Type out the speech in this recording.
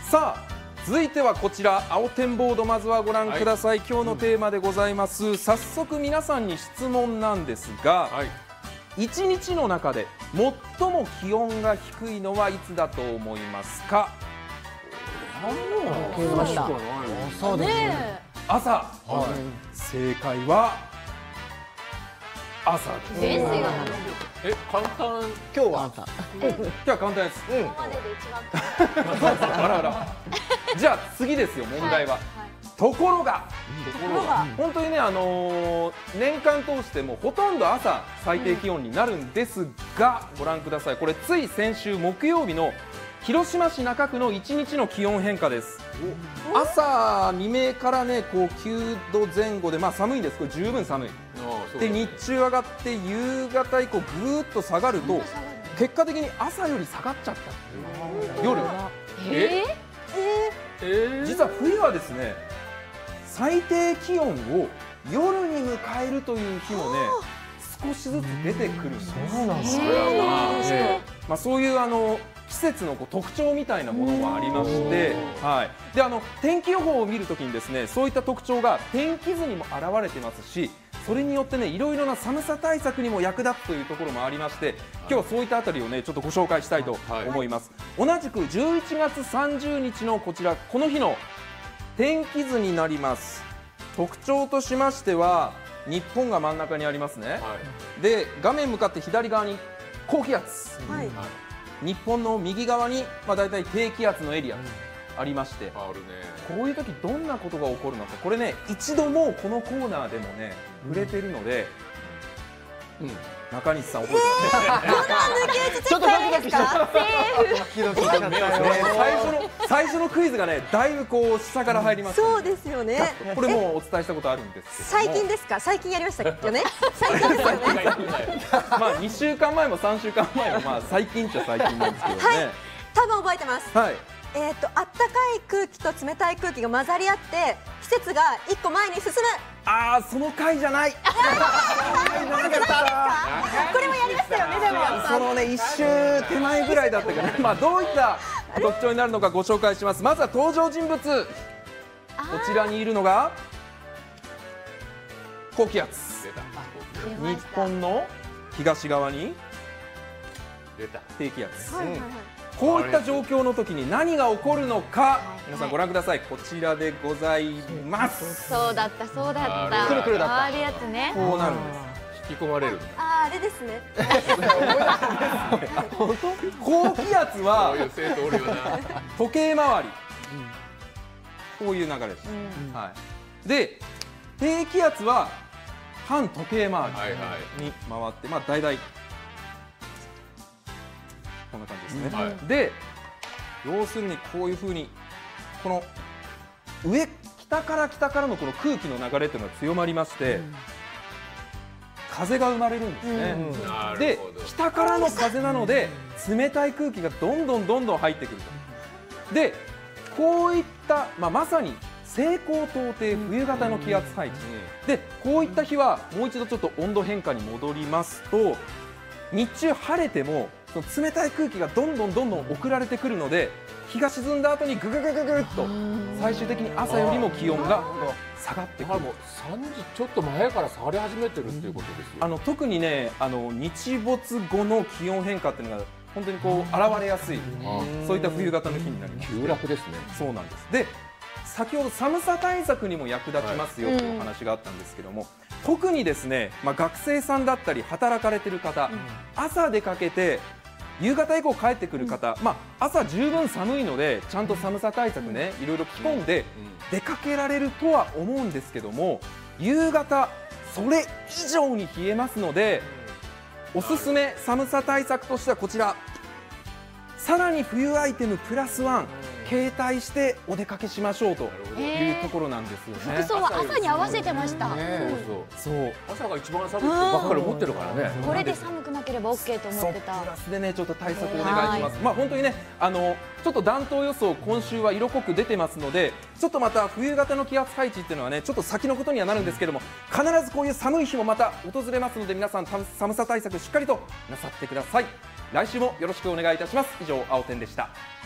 さあ続いてはこちら青天ボード、まずはご覧ください。今日のテーマでございます。早速皆さんに質問なんですが、1日の中で最も気温が低いのはいつだと思いますか？ そうですね。 朝。正解は朝です。 簡単。 今日は今日は簡単です。 今までで一番あらあら。じゃあ次ですよ、問題は。ところが本当にね、年間通してもほとんど朝最低気温になるんですが、ご覧ください。これつい先週木曜日の広島市中区の1日の気温変化です。朝未明からねこう9度前後で、まあ寒いんです。これ十分寒い。で日中上がって夕方以降ぐーっと下がると、結果的に朝より下がっちゃったっていう。夜。実は冬はですね、最低気温を夜に迎えるという日もね少しずつ出てくるそうなんです。まあそういう季節の特徴みたいなものがありまして、で天気予報を見るときにですね、そういった特徴が天気図にも現れてますし、それによってねいろいろな寒さ対策にも役立つというところもありまして、今日はそういったあたりをねちょっとご紹介したいと思います。同じく11月30日のこちら、この日の天気図になります。特徴としましては日本が真ん中にありますね。で画面向かって左側に高気圧、日本の右側にだいたい低気圧のエリアありまして、こういう時どんなことが起こるのか、これね一度もこのコーナーでもね触れてるので、中西さん覚えてます？ ちょっとドキドキした。 最初のクイズがねだいぶこう下から入ります。 そうですよね。 これもうお伝えしたことあるんですけども、 最近ですか？最近やりましたよね。最近ですよね。 まあ2週間前も3週間前もまあ最近っちゃ最近なんですけどね。 多分覚えてます。 はい。 あったかい空気と冷たい空気が混ざり合って季節が1個前に進む。 ああ、その回じゃない。 これもやりましたよね。でもそのね一周手前ぐらいだったから、まあどういった特徴になるのかご紹介します。まずは登場人物。こちらにいるのが高気圧。日本の東側に低気圧。こういった状況の時に何が起こるのか、皆さんご覧ください。こちらでございます。 そうだったそうだった。 くるくるだった。 回るやつね。 こうなるんです。 引き込まれる。 あれですね。 高気圧は時計回り、こういう流れです。で低気圧は反時計回りに回って、まあ大体こんな感じですね。で要するにこういうふうにこの北からのこの空気の流れというのが強まりまして、風が生まれるんですね。で北からの風なので冷たい空気がどんどん入ってくると。でこういった、まさに西高東低冬型の気圧配置で、こういった日はもう一度ちょっと温度変化に戻りますと、日中晴れてもその冷たい空気がどんどん送られてくるので、日が沈んだ後にぐっと最終的に朝よりも気温が下がってくる。 もう3時ちょっと前から下がり始めてるっていうことですよ。 特にね日没後の気温変化っていうのが本当にこう現れやすい、そういった冬型の日になります。 急落ですね。 そうなんです。で先ほど寒さ対策にも役立ちますよというお話があったんですけども、特にですね、学生さんだったり働かれてる方、朝出かけて夕方以降帰ってくる方、朝十分寒いのでちゃんと寒さ対策ねいろいろ着込んで出かけられるとは思うんですけども、夕方それ以上に冷えますので、おすすめ寒さ対策としてはこちら、さらに冬アイテムプラスワン携帯してお出かけしましょうというところなんですよね。 服装は朝に合わせてました。 そう朝が一番寒いってばっかり思ってるからね。 これで寒くなければ OK と思ってた。 プラスでねちょっと対策お願いします。本当にねちょっと暖冬予想今週は色濃く出てますので、ちょっとまた冬型の気圧配置っていうのはねちょっと先のことにはなるんですけども、必ずこういう寒い日もまた訪れますので、皆さん寒さ対策しっかりとなさってください。来週もよろしくお願いいたします。以上、青天でした。